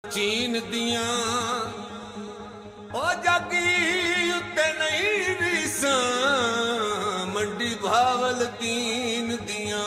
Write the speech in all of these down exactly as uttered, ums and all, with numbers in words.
चीन दियां ओ जागी उत्ते नहीं रीसा मंडी भावल दीन दियां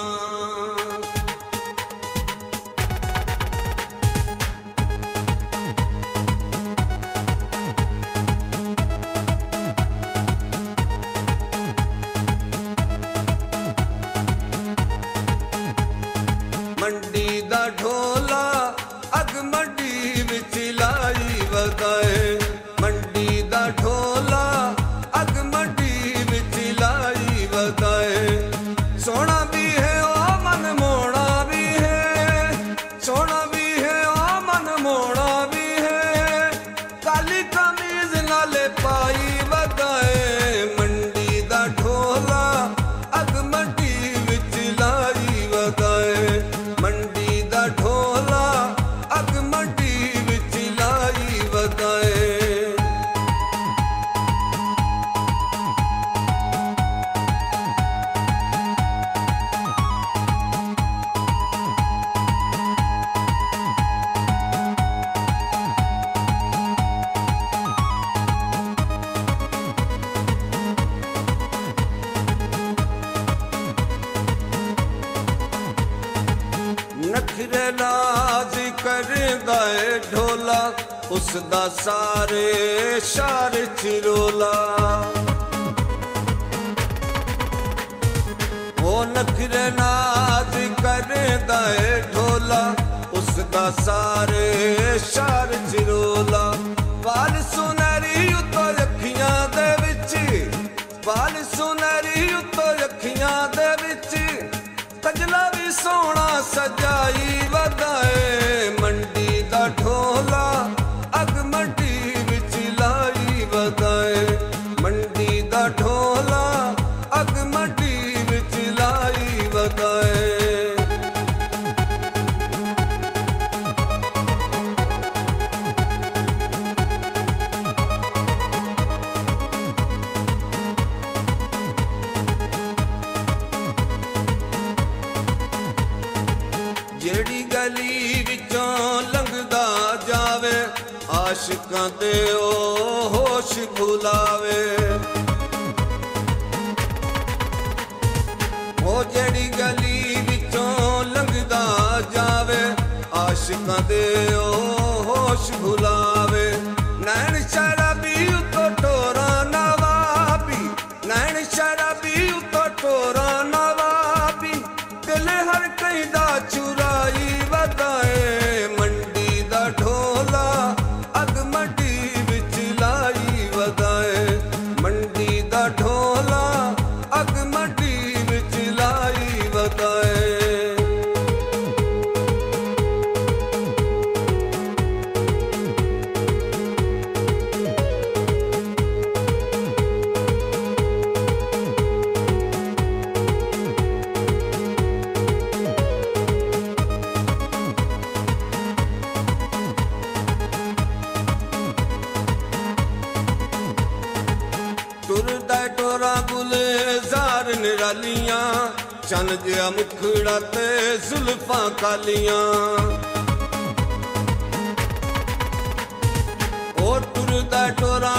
मंडी दा ढोला अग मंडी विच लाई वगाए मंडी दा ढोला अग मंडी विच लाई वगाए सोना भी है ओ मन मोड़ा भी है सोना भी है ओ मन मोड़ा भी है काली कमीज नाले पाई वगाए मंडी दा ढोला अग मंडी विच लाई वगाए मंडी दा ढोला अग मंडी विच लाई वगाए नखरे नाज करदा है ढोला उसदा सारे शार चिरोला ओ नखरे नाज करदा है ढोला उसदा सारे शार चिरोला बाल सुनहरी उतो अखियां दे विच बाल सुनहरी उतो अखियां दे विच कजला भी सोना सजाई वगाए मंडी दा ढोला अग मंडी विच लाई वगाए मंडी दा ढोला अग मंडी विच लाई वगाए जेड़ी गली विचों लंघदा जावे आशिकां ते ओ होश भुलावे ओ जेड़ी गली विचों लंघदा जावे आशिकां ते ओ होश भुलावे नैन शराबी उतो टोरा नवाबी नैन शराबी उतो टोरा नवाबी दिल हर कहीं दा चुराई वगाए मंडी दा ढोला अग मंडी विच लाई वगाए मंडी दा ढोला अग मंडी विच लाई वगाए टुरदा टोरा गुलजार निरालियां चन जिया मुखड़ा ते जुल्फां कालियां ओ टुरदा टोरा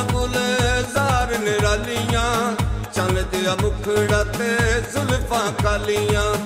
गुलजार निरालियां चन जिया मुखड़ा ते जुल्फां कालियां